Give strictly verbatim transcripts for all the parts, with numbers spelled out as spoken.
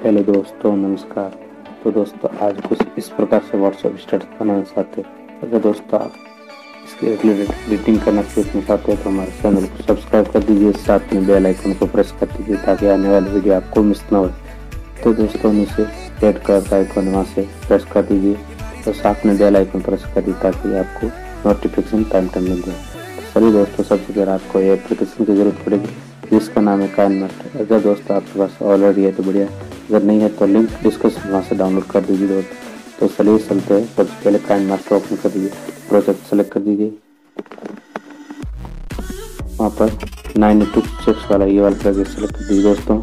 Hello दोस्तों, नमस्कार। तो दोस्तों आज कुछ इस प्रकार से व्हाट्सएप स्टेटस बनाना चाहते हैं। अगर दोस्तों आप इसके रिलेटेड एडिटिंग करना सीखना चाहते हैं तो हमारे चैनल को सब्सक्राइब कर दीजिए, साथ में बेल आइकन को प्रेस कर दीजिए ताकि आने वाली वीडियो आपको मिस ना हो। तो दोस्तों नीचे रेड कलर का आइकन वहाँ से प्रेस कर दीजिए और साथ में बेल आइकन प्रेस कर दीजिए ताकि आपको नोटिफिकेशन टाइम टाइम मिल जाए। तो चलिए दोस्तों, सबसे पहले आपको ये एप्लीकेशन की जरूरत पड़ेगी जिसका नाम है काइनमास्टर। अगर दोस्तों आपके पास ऑलरेडी है तो बढ़िया, अगर नहीं है तो लिंक डिस्क्रिप्शन वहाँ से डाउनलोड कर दीजिए दोस्तों। तो चलिए चलते हैं। सबसे पहले काइनमास्टर ओपन कर दीजिए, प्रोजेक्ट सेलेक्ट कर दीजिए, वहाँ पर नाइन टू सिक्स वाला ये वाला प्रोजेक्ट सेलेक्ट कर दीजिए दोस्तों।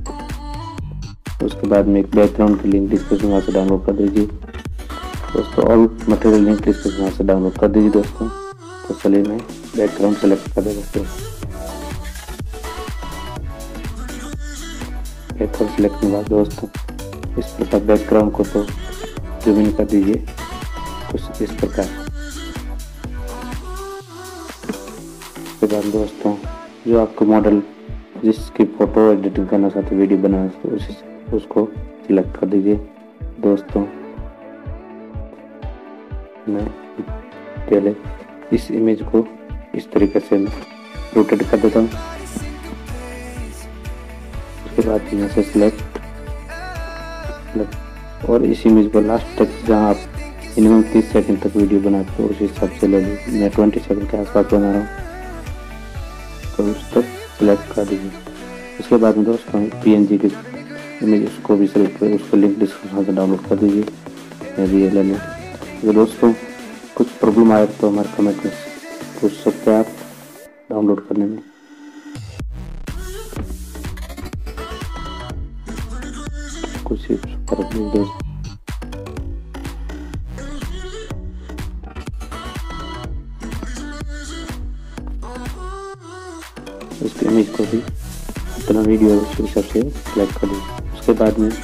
उसके बाद में एक बैकग्राउंड की लिंक डिस्क्रिप्शन वहाँ से डाउनलोड कर दीजिए दोस्तों। ऑल मटेरियल लिंक डिस्क्रिप्शन वहाँ से डाउनलोड कर दीजिए दोस्तों। तो चलिए मैं बैकग्राउंड सेलेक्ट कर देगा दोस्तों। बैकग्राउंड सेलेक्ट करने के बाद दोस्तों इस प्रकार बैकग्राउंड को तो जूम इन कर दीजिए कुछ इस प्रकार। उसके बाद दोस्तों जो आपको मॉडल जिसकी फोटो एडिटिंग करना चाहते वीडियो बनाना चाहते उसी उसको सिलेक्ट कर दीजिए दोस्तों। मैं पहले इस इमेज को इस तरीके से रोटेट कर देता हूँ। उसके बाद यहाँ से सिलेक्ट और इस इमेज को लास्ट तक जहाँ आप मिनिमम तीस सेकंड तक वीडियो बनाते हो उस हिसाब से ले लीजिए। मैं ट्वेंटी सेकंड के आसपास बना रहा हूँ तो उस तक सिलेक्ट कर दीजिए। उसके बाद में दोस्तों पीएनजी की इमेज उसको भी सिलेक्ट कर, उसको लिंक डिस्क्रिप्शन से डाउनलोड कर दीजिए। मैं भी ये ले लें। तो दोस्तों कुछ प्रॉब्लम आए तो हमारे कमेंट में पूछ सकते हैं आप डाउनलोड करने में। कुछ प्रॉब्लम दोस्त उसके इमेज को भी अपना वीडियो उस हिसाब से सिलेक्ट कर दीजिए। उसके बाद में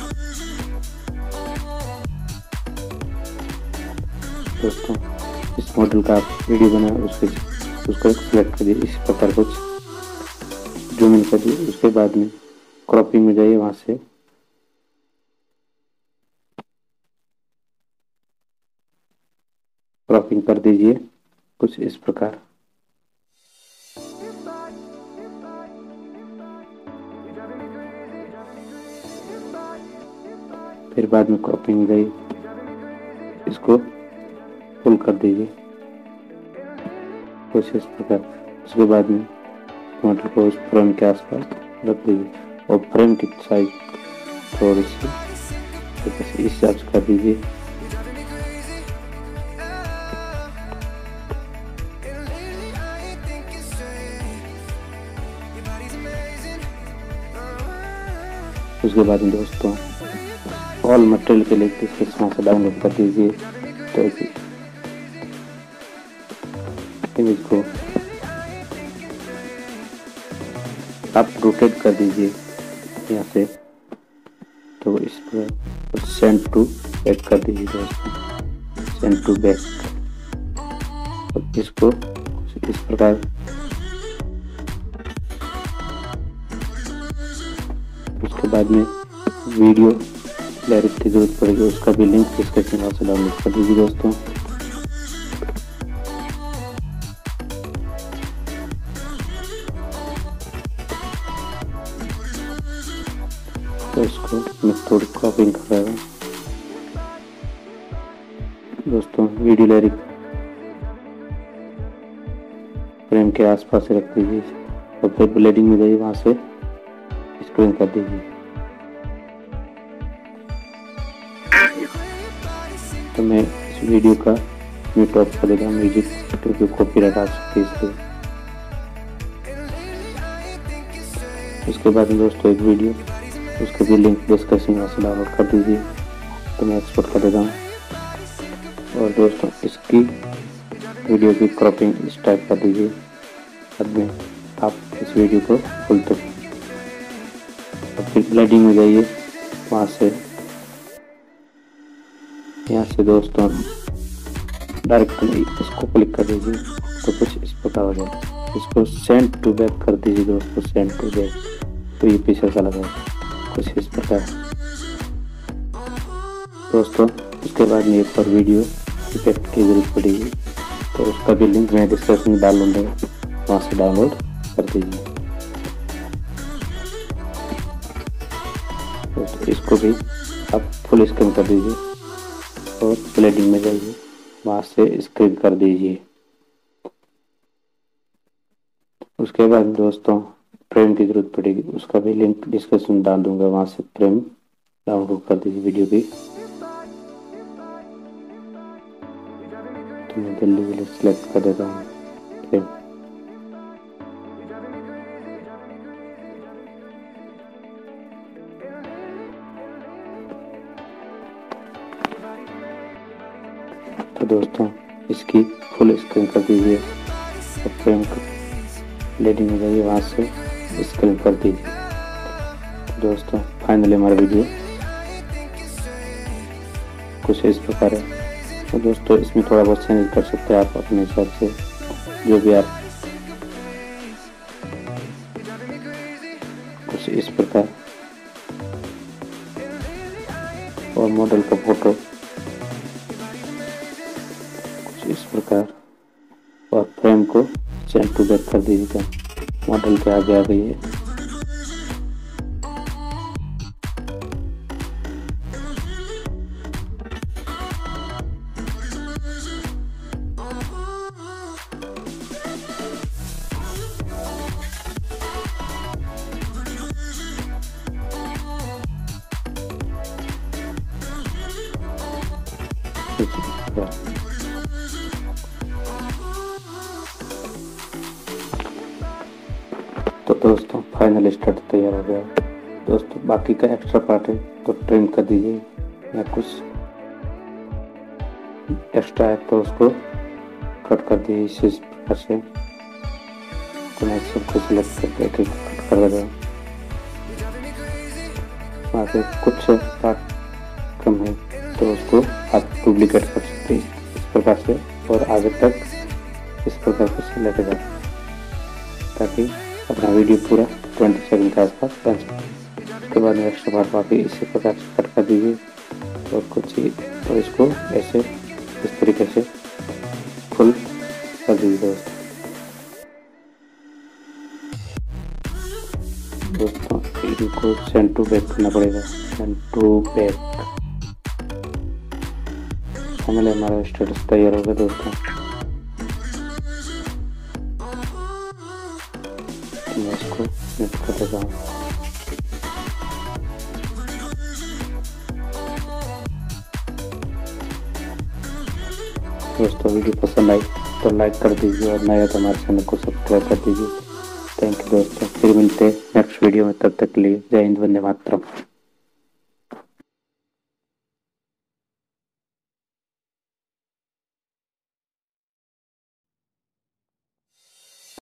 दोस्तों इस मॉडल का आप वीडियो बनाए उसके उसको सिलेक्ट करिए इस प्रकार कुछ जूम इन करिए। उसके बाद में क्रॉपिंग में जाइए, वहाँ से क्रॉपिंग कर दीजिए कुछ इस प्रकार। फिर बाद में क्रॉपिंग में गई इसको फुल कर दीजिए कुछ इस प्रकार। उसके बाद में टमाटर को उस फ्रेम के आसपास रख दीजिए और फ्रेम की साइज थोड़ी सी इस हिसाब से कर दीजिए। उसके बाद में दोस्तों ऑल मटेरियल के लिए डिस्क्रिप्शन से डाउनलोड कर दीजिए। तो इमेज को आप रोटेट कर दीजिए यहाँ से, तो इस पर सेंड टू बैक कर दीजिए दोस्तों, सेंड टू बैक। और इसको इस प्रकार उसके बाद में वीडियो डायरेक्ट की जरूरत पड़ेगी, उसका भी लिंक डिस्क्रिप्शन से डाउनलोड कर दीजिए दोस्तों। तो इसको मैं थोड़ी क्रॉपिंग कर रहा हूँ दोस्तों। वीडियो डायरेक्ट फ्रेम के आसपास से रख दीजिए और फिर ब्लेडिंग में जाइए, वहाँ से स्क्रीन कर दीजिए। तो मैं इस वीडियो का म्यूट ऑफ कर देगा म्यूजिक क्योंकि कॉपीराइट आ सकती है इसलिए। उसके बाद में दोस्तों एक वीडियो उसके भी लिंक डिस्क्रिप्शन से डाउनलोड कर दीजिए। तो मैं एक्सपोर्ट कर देता हूँ और दोस्तों इसकी वीडियो की क्रॉपिंग इस टाइप कर दीजिए। बाद में आप इस वीडियो को फुल तक और फिर ब्लेंडिंग में जाइए, वहाँ से यहाँ से दोस्तों डायरेक्टली इसको क्लिक कर दीजिए तो कुछ इस प्रकार हो जाए। इसको सेंड टू बैक कर दीजिए दोस्तों, सेंड टू बैक। तो ये पीछे चला जाए कुछ इस प्रकार। दोस्तों उसके बाद में एक और वीडियो इफेक्ट की जरूरत पड़ेगी, तो उसका भी लिंक मैं डिस्क्रिप्शन में डाल दूँगा, वहाँ से डाउनलोड कर दीजिए। दोस्तों इसको भी आप फुल स्क्रीन कर दीजिए और ब्लेंडिंग में जाइए, वहाँ से स्क्रीन कर दीजिए। उसके बाद दोस्तों फ्रेम की जरूरत पड़ेगी, उसका भी लिंक डिस्क्रिप्शन में डाल दूंगा, वहाँ से फ्रेम डाउनलोड कर दीजिए वीडियो की। तो मैं जल्दी जल्दी सिलेक्ट कर देता हूँ फ्रेम। तो दोस्तों इसकी फुल स्क्रीन कर दीजिए और फ्रेम ब्लेंडिंग में जाइए, वहाँ से स्क्रीन कर दीजिए। तो दोस्तों फाइनली हमारा वीडियो कुछ इस प्रकार है। तो दोस्तों इसमें थोड़ा बहुत चेंज कर सकते हैं आप अपने हिसाब से, जो भी आप कुछ इस प्रकार, और मॉडल का फोटो कुछ इस प्रकार, और फ्रेम को सेंड टू बैक कर दीजिएगा, मॉडल के आगे आ गई है। तो दोस्तों फाइनल स्टार्ट तैयार हो गया। दोस्तों बाकी का एक्स्ट्रा पार्ट है तो ट्रिम कर दीजिए, या कुछ एक्स्ट्रा है तो उसको कट कर दीजिए इस प्रकार से। तो मैं सबको सिलेक्ट करके एक एक कट कर रहा हूँ। वहाँ से कुछ पार्ट कम है तो उसको आप डुप्लीकेट कर सकते हैं इस प्रकार से, और आगे तक इस प्रकार से लेके जाए, ताकि अपना वीडियो पूरा ट्वेंटी सेकंड के आसपास बन सके। उसके बाद में एक्स्ट्रा पार्ट वापस इसी प्रकार से कट कर दीजिए, और कुछ ही तो इसको ऐसे इस तरीके से फुल कर दीजिए। दोस्तों दोस्तों इनको सेंड टू बैक करना पड़ेगा, सेंड टू बैक। फाइनली हमारा स्टेटस तैयार हो गया दोस्तों। मैं इसको नेट कर देता हूँ। दोस्तों वीडियो पसंद आई तो लाइक कर दीजिए, और नया तो हमारे चैनल को सब्सक्राइब कर दीजिए। थैंक यू दोस्तों, फिर मिलते हैं नेक्स्ट वीडियो में, तब तक के लिए जय हिंद, वंदे मातरम।